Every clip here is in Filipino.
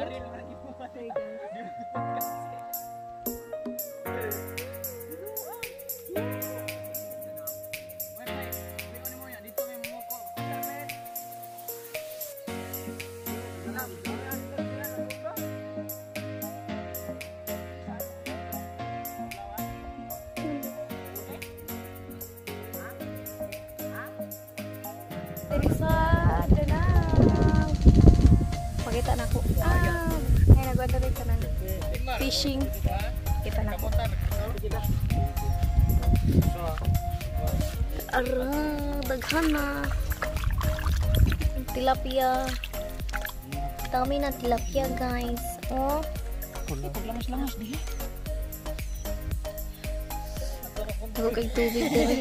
Pakita na ko. Ay nagwanta rin ka ng fishing. Kita na ko. Ara, daghan na. Tilapia. Dami na tilapia, guys. Oh. Paglangas-langas di. Ako kay tubig diri.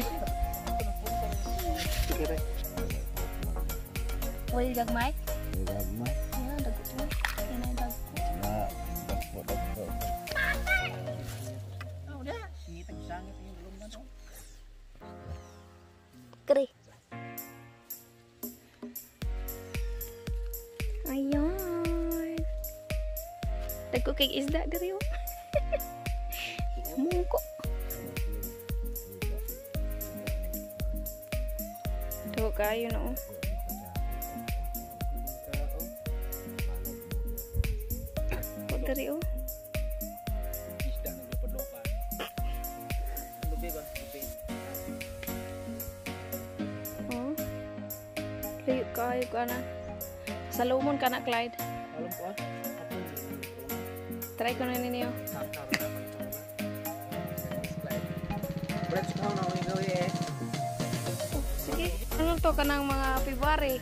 Wala gagmay? Gagmay. Yan, dago to. Yan ay dago. Dagko. Oh, dah. Singit sangit yung belum na to. Kere. Ayan. Dago kay isda diri oh. Mungko. Dago kayo no. Dari oh. Isda ng lupad-lupad. Lubi ba? Lubi. Oh. Layo kayo ka na. Salomon ka na, Clyde. Alam ko ah. Try ko na ninyo. Bread ko na ako ikaw eh. Sige. Ano to ka ng mga February?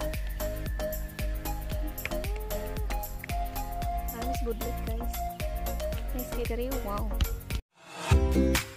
Good look, guys. Nice catering. Wow.